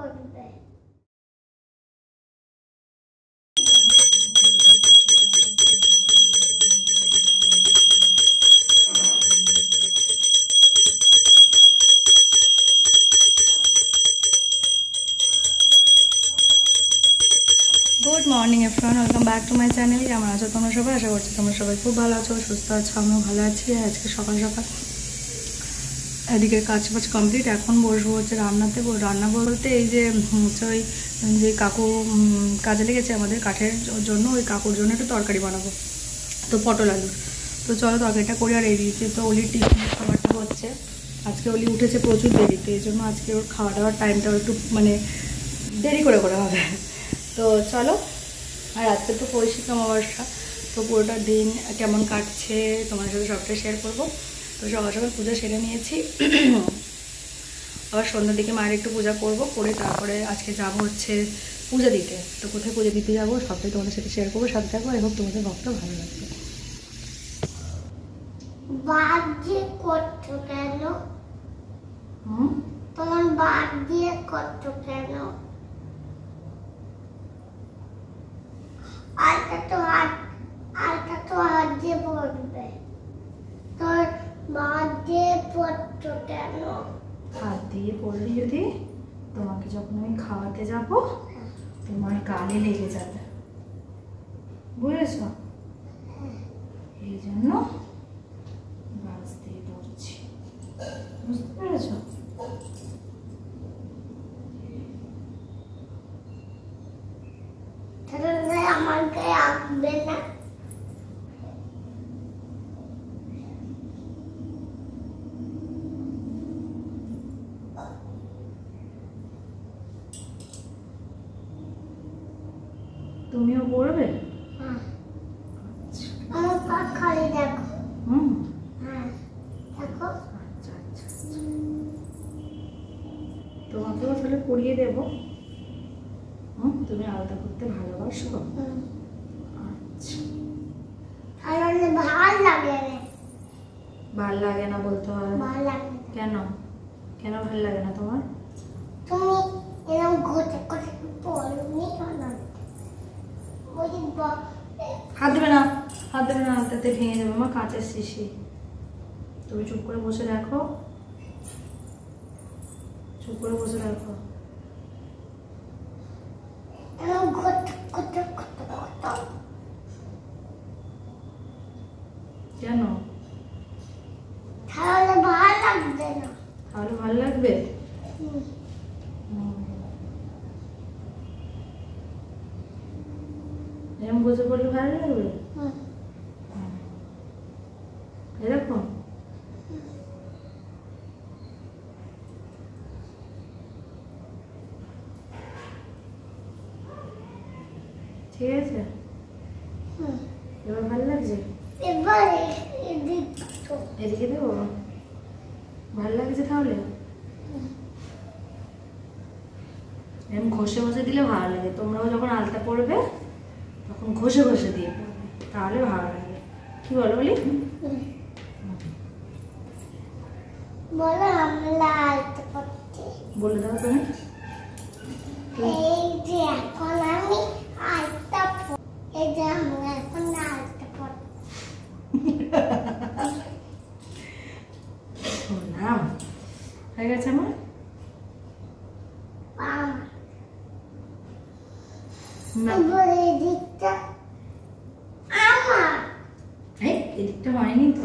বলবে। Good morning everyone, welcome back to my channel. কেমন আছো তোমরা সবাই? আশা করছি তোমরা সবাই খুব ভালো আছো, সুস্থ আছো, আমিও ভালো আছি। আজকে সকাল সকাল এদিকে কাজ বাজ কমপ্লিট। এখন বসবো হচ্ছে রান্নাতে। রান্না বলতে এই যে হচ্ছে ওই যে কাকু কাজে লেগেছে আমাদের কাঠের জন্য, ওই কাকুর জন্য একটু তরকারি বানাবো, তো পটল আলুর। তো চলো তরকারিটা করি। আর এই দিকে তো অলির টিফিন খাবারটা হচ্ছে। আজকে অলি উঠেছে প্রচুর দেরিতে, এই জন্য আজকে ওর খাওয়া দাওয়ার টাইমটাও একটু মানে দেরি করে করে হবে। তো চলো। আর আজকে তো পৌষিক অমাবস্যা, তো পুরোটা দিন কেমন কাটছে তোমার সাথে সবটাই শেয়ার করবো। তো সকাল সকাল পুজো সেরে নিয়েছি, আবার সন্ধ্যার দিকে মায়ের একটু পূজা করব, করে তারপরে আজকে যাব হচ্ছে পূজা দিতে। তো কোথায় পূজা দিতে যাবো সবটাই তোমাদের সাথে শেয়ার করবো, সাথে থাকবো। আই হোপ তোমাদের ব্লগটা ভালো লাগবে। বাজি করছো কেন? তোমার বাজি করছো কেন? আলটা তো হাত দিয়ে পড়বে। তোর বাজি পড়ছো কেন? হাত দিয়ে পড়লে যদি তোমাকে যখন আমি খাওয়াতে যাব তোমার গালে লেগে যাবে, বুঝেছ? এই জন্য গাছ দিয়ে পড়ছি, বুঝতে পেরেছ? তাহলে আমার গায়ে আসবে না? তুমিও পড়বে? আমার পা খালি দেখো। হ্যাঁ দেখো। আচ্ছা আচ্ছা, তোমাকেও তাহলে পড়িয়ে দেবো। তুমি আলাদা করতে ভালোবাসো? আচ্ছা। তাহলে ভাল লাগে না? ভাল লাগে না বলতে হয়? ভাল লাগে না। কেন? কেন ভাল লাগে না তোমার? তুমি এরকম ঘটে ঘটে পড়নি কেন? হাত দেবে না, হাত দেবে না, হাতটাতে ভেঙে যাবে। আমার কাঁচের শিশি। তুমি চুপ করে বসে রাখো, চুপ করে বসে রাখো। কেন? তাহলে ভাল লাগবে না? তাহলে ভালো লাগবে। এরকম বসে পড়লে ভালো লাগবে এরকম? ঠিক আছে, এবার ভালো লাগছে? এবার এদিকে দেবো? ভালো লাগছে তাহলে? এরকম ঘষে ঘষে দিলে ভালো লাগে। তোমরাও যখন আলতা পড়বে তখন ঘষে ঘষে দিয়ে পড়বে, তাহলে ভালো লাগে। কি বলো বলি? বলো আমরা আলতা পড়ছি। বলে দাও তুমি। এই যে এখন আমি আলতা এই যে আমরা এখন আলতা পড়ছি। না হয়ে গেছে আমার। এদিকটা আমার। এদিকটা হয়নি তো।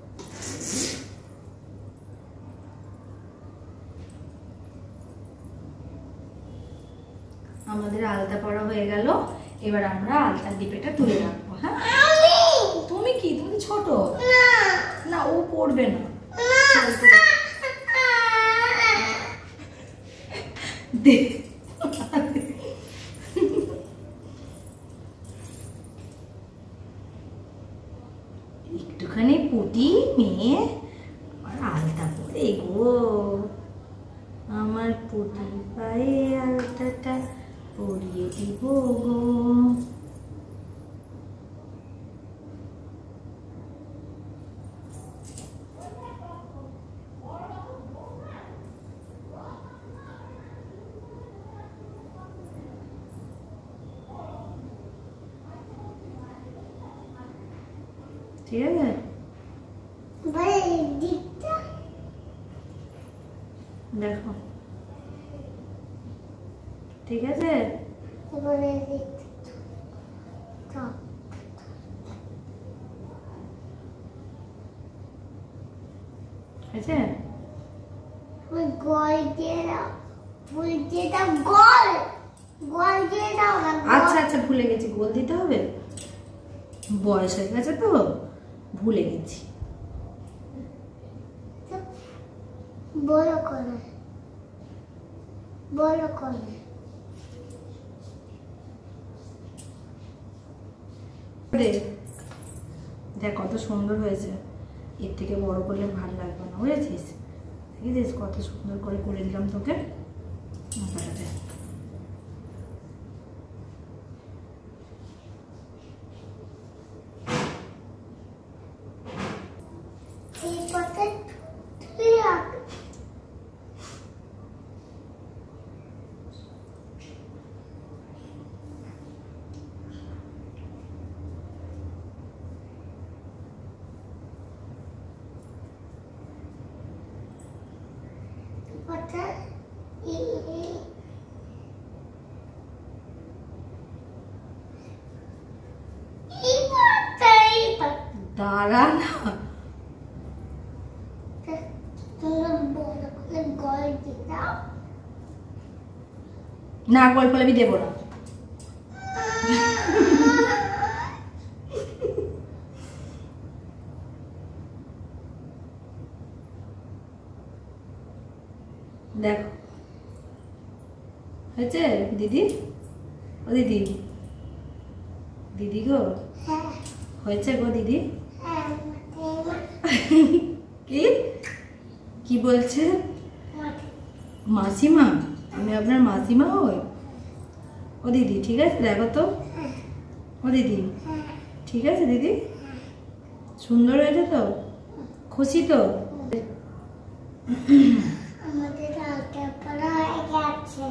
আমাদের আলতা পড়া হয়ে গেল, এবার আমরা আলতার ডিপেটা তুলে রাখবো। হ্যাঁ, তুমি কি, তুমি ছোট না, ও পড়বে না। একটুখানি পুটি মেয়ে আমার আলতা পরে গো, আমার পুটি পায়ে আলতাটা পরিয়ে দিব গো। ঠিক আছে? ভাই দিকটা দেখো, ঠিক আছে? এবারে দিকটা আছে? ওই গোল দিয়ে দাও, ফুল দিয়ে দাও, গোল গোল দিয়ে দাও না। আচ্ছা আচ্ছা, ভুলে গেছি, গোল দিতে হবে। বয়স হয়ে গেছে তো ভুলে গেছি। বড় করে বড় করে দেখ কত সুন্দর হয়েছে। এর থেকে বড় করলে ভালো লাগবে না, বুঝেছিস? দেখেছিস কত সুন্দর করে করে দিলাম তোকে। দেখ এই পাতা তুই রাখ। পাতা এই পাতা দাঁড়া না, তোমরা বড় করে গোল দিয়ে দাও। না গল্প আমি দেবো না। দেখো হয়েছে দিদি? ও দিদি, দিদি গো, হ্যাঁ হয়েছে গো দিদি? হ্যাঁ কি কি বলছে? মাটি মাসিমা? আমি আপনার মাসিমা হই? ও দিদি ঠিক আছে, দেখো তো। ও দিদি ঠিক আছে দিদি? সুন্দর হয়েছে তো? খুশি তো? আমাদের আগে পড়া হয়ে গেছে।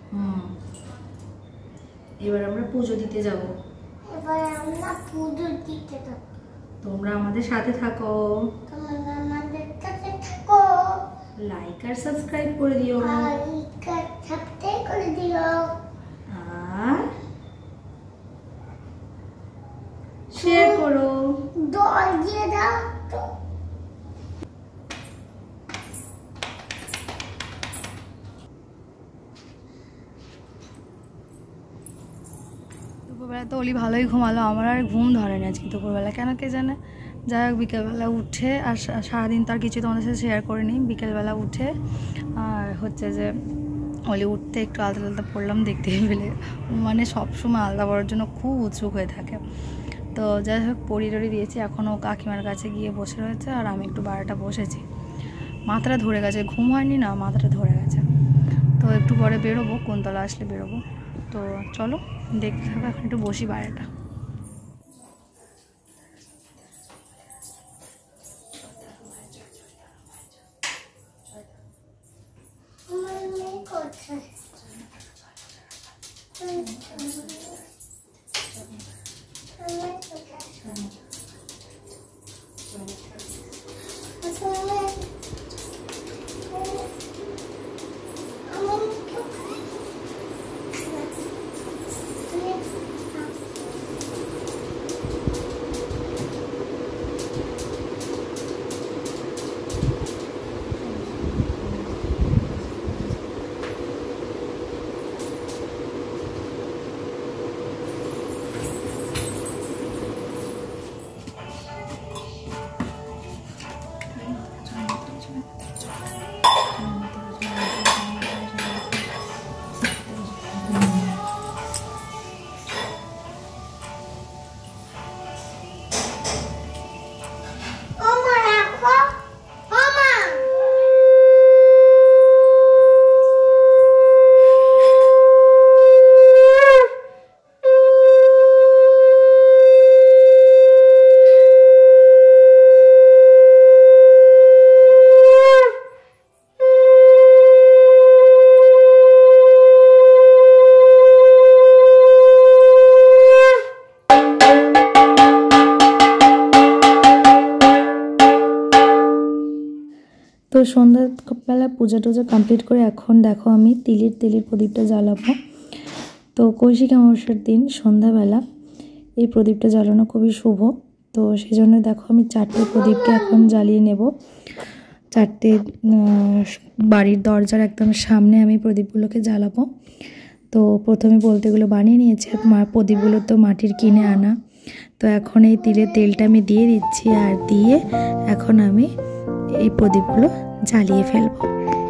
এবার আমরা পুজো দিতে যাব। এবার আমরা পুজো দিতে দেবো। তোমরা আমাদের সাথে থাকো, তোমরা আমাদের সাথে থাকো, লাইক আর সাবস্ক্রাইব করে দিও, আর সাবস্ক্রাইব করে দিও, আর শেয়ার করো। দল দিয়ে দাও তো। দুপুরবেলা তো অলি ভালোই ঘুমালো, আমার আর ঘুম ধরেনি আজকে দুপুরবেলা, কেন কে জানে। যাই হোক, বিকেলবেলা উঠে আর সারাদিন তো আর কিছু তোমাদের সাথে শেয়ার করিনি। বিকেলবেলা উঠে আর হচ্ছে যে অলি উঠতে একটু আলাদা আলাদা পড়লাম, দেখতে পেলে মানে সবসময় আলাদা পড়ার জন্য খুব উৎসুক হয়ে থাকে। তো যাই হোক পড়ি টড়ি দিয়েছি, এখনও কাকিমার কাছে গিয়ে বসে রয়েছে, আর আমি একটু বারোটা বসেছি। মাথাটা ধরে গেছে, ঘুম হয়নি না, মাথাটা ধরে গেছে। তো একটু পরে বেরোবো, কোনতলা আসলে বেরোবো। তো চলো দেখতে থাকো, এখন একটু বসি বাইরেটা। আমার মেয়ে কোথায়? আমার কোথায়? সন্ধ্যাবেলা পূজা টুজা কমপ্লিট করে এখন দেখো আমি তিলির প্রদীপটা জ্বালাবো। তো কৌশিক অমাবস্যার দিন সন্ধ্যাবেলা এই প্রদীপটা জ্বালানো খুবই শুভ। তো সেই জন্য দেখো আমি 4টে প্রদীপকে এখন জ্বালিয়ে নেব। 4টে বাড়ির দরজার একদম সামনে আমি প্রদীপগুলোকে জ্বালাবো। তো প্রথমে বলতে এগুলো বানিয়ে নিয়েছি, প্রদীপগুলো তো মাটির কিনে আনা। তো এখন এই তিলের তেলটা আমি দিয়ে দিচ্ছি, আর দিয়ে এখন আমি এই প্রদীপগুলো জ্বালিয়ে ফেলবো।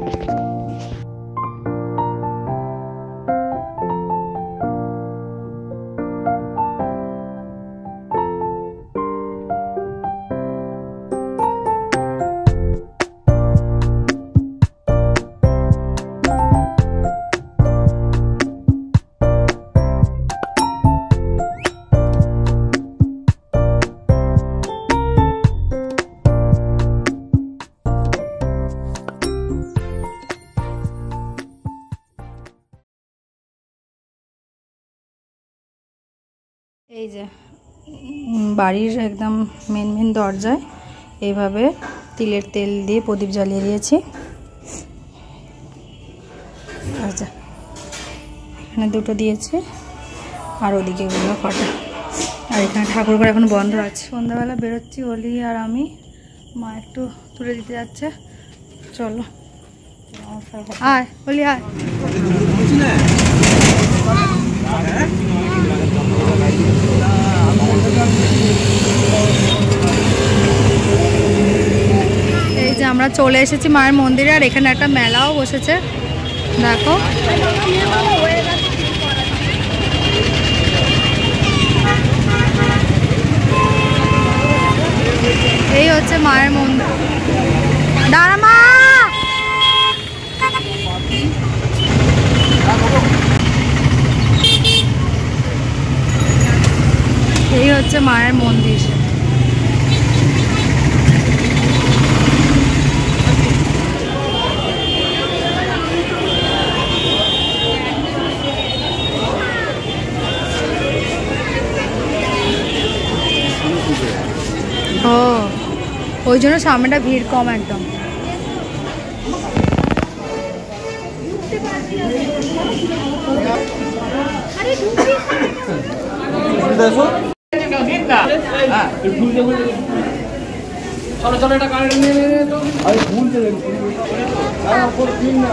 এই যে বাড়ির একদম মেন দরজায় এইভাবে তিলের তেল দিয়ে প্রদীপ জ্বালিয়ে দিয়েছি। আচ্ছা, এখানে 2টো দিয়েছি, আর ওদিকে ওগুলো কটা, আর এখানে ঠাকুর ঘর এখন বন্ধ আছে। সন্ধ্যাবেলা বেরোচ্ছি অলি আর আমি, মা একটু তুলে দিতে যাচ্ছে। চলো আয় অলি আয়। এই যে আমরা চলে এসেছি মায়ের মন্দিরে, আর এখানে একটা মেলাও বসেছে দেখো। এই হচ্ছে মায়ের মন্দির। দাঁড়া মা, এই হচ্ছে মায়ের মন্দির। ও, ওই জন্য সামনেটা ভিড় কম একদম। চলো এটা কারেন্ট নিয়ে তো আরে ভুল দেবেন আর উপর দিন না।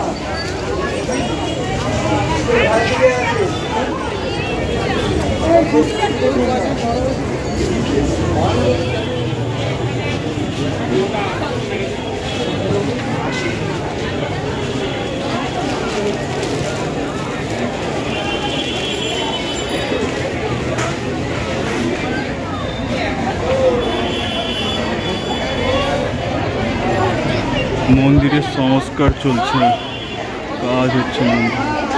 মন্দিরের সংস্কার চলছে, কাজ হচ্ছে মন্দির।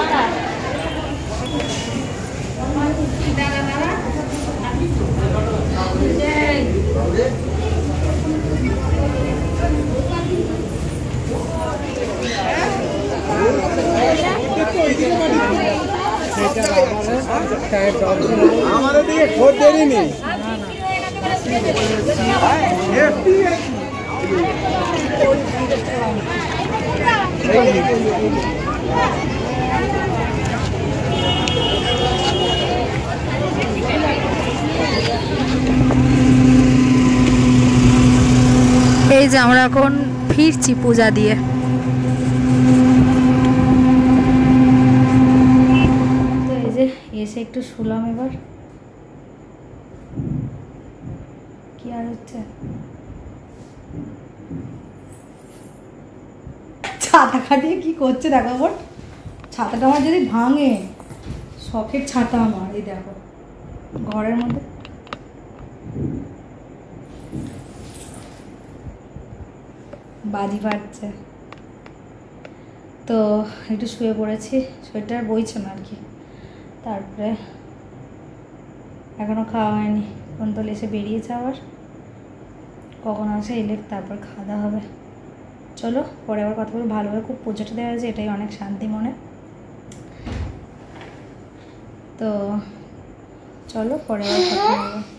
আমাদের দিকে খোঁজ দেয়নি। এই যে আমরা এখন ফিরছি পূজা দিয়ে। তো এই যে এসে একটু শুলাম, এবার কি আর হচ্ছে, ছাতা কাটিয়ে কি করছে দেখো। আবার ছাতাটা আমার যদি ভাঙে, শখের ছাতা আমার, এই দেখো ঘরের মধ্যে। বাজি ফাটছে, তো একটু শুয়ে পড়েছি, সোয়েটার বইছে না আর কি। তারপরে এখনো খাওয়া হয়নি, কোন তো এসে বেরিয়েছে, আবার কখন আসে এলে তারপর খাওয়া দাওয়া হবে। চলো পরে আবার কথা বলবো। ভালোভাবে খুব পুজোটা দেওয়া হয়েছে, এটাই অনেক শান্তি মনে। তো চলো পরে আবার কথা বলবো।